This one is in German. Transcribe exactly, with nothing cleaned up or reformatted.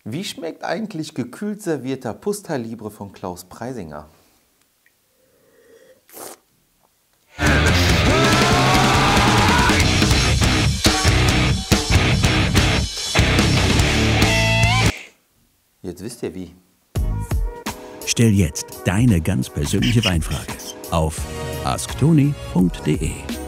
Wie schmeckt eigentlich gekühlt servierter Pusta Libre von Klaus Preisinger? Jetzt wisst ihr wie. Stell jetzt deine ganz persönliche Weinfrage auf asktoni punkt de.